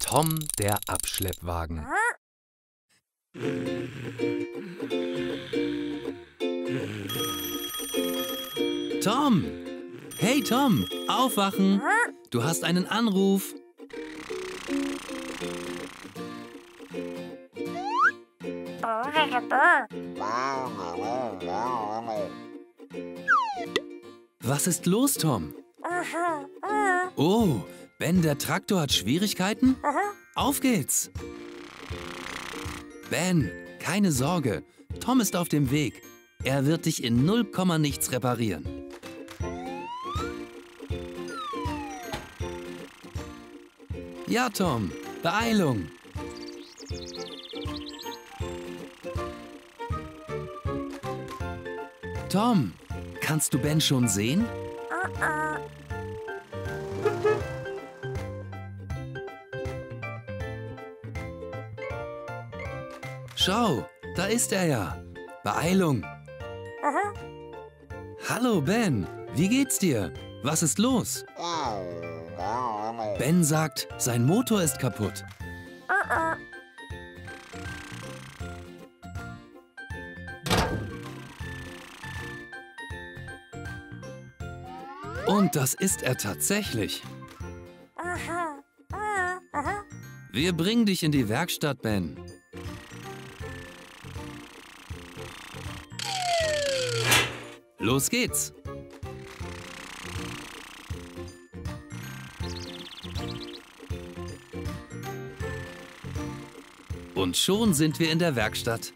Tom, der Abschleppwagen. Tom! Hey Tom, aufwachen! Du hast einen Anruf. Was ist los, Tom? Oh, Ben, der Traktor hat Schwierigkeiten? Auf geht's! Ben, keine Sorge. Tom ist auf dem Weg. Er wird dich in 0, nichts reparieren. Ja, Tom, Beeilung! Tom, kannst du Ben schon sehen? Schau, da ist er ja. Beeilung! Hallo Ben, wie geht's dir? Was ist los? Ben sagt, sein Motor ist kaputt. Und das ist er tatsächlich. Wir bringen dich in die Werkstatt, Ben. Los geht's! Und schon sind wir in der Werkstatt.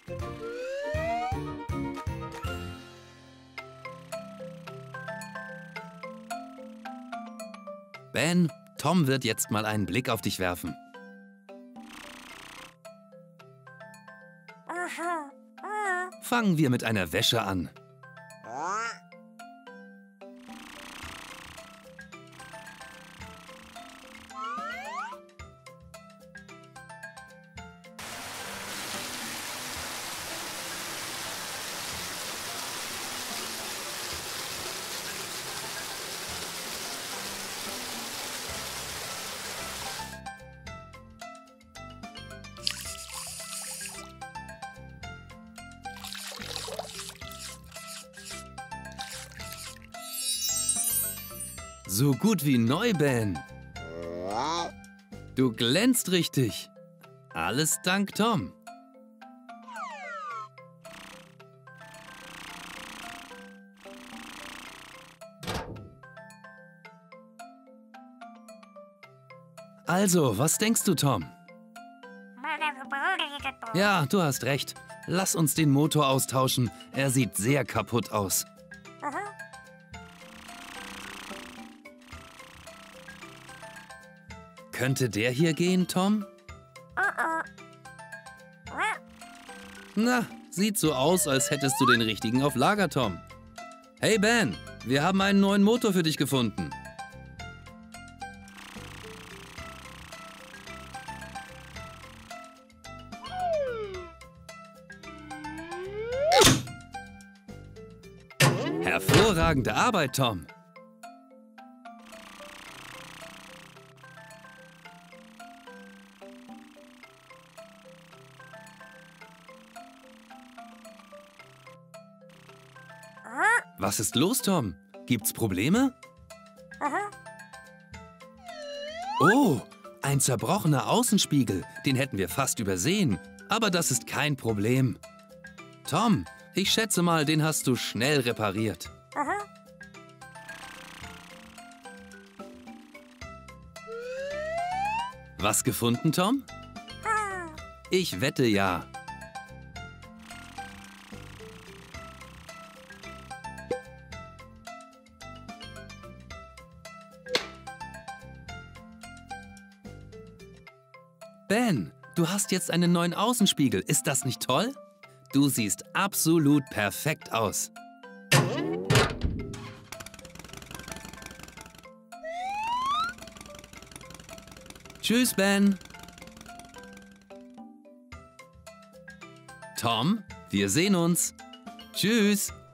Ben, Tom wird jetzt mal einen Blick auf dich werfen. Fangen wir mit einer Wäsche an. So gut wie neu, Ben. Du glänzt richtig. Alles dank Tom. Also, was denkst du, Tom? Ja, du hast recht. Lass uns den Motor austauschen. Er sieht sehr kaputt aus. Könnte der hier gehen, Tom? Na, sieht so aus, als hättest du den richtigen auf Lager, Tom. Hey Ben, wir haben einen neuen Motor für dich gefunden. Hervorragende Arbeit, Tom. Was ist los, Tom? Gibt's Probleme? Oh, ein zerbrochener Außenspiegel. Den hätten wir fast übersehen. Aber das ist kein Problem. Tom, ich schätze mal, den hast du schnell repariert. Was gefunden, Tom? Ich wette ja. Ben, du hast jetzt einen neuen Außenspiegel. Ist das nicht toll? Du siehst absolut perfekt aus. Tschüss, Ben. Tom, wir sehen uns. Tschüss.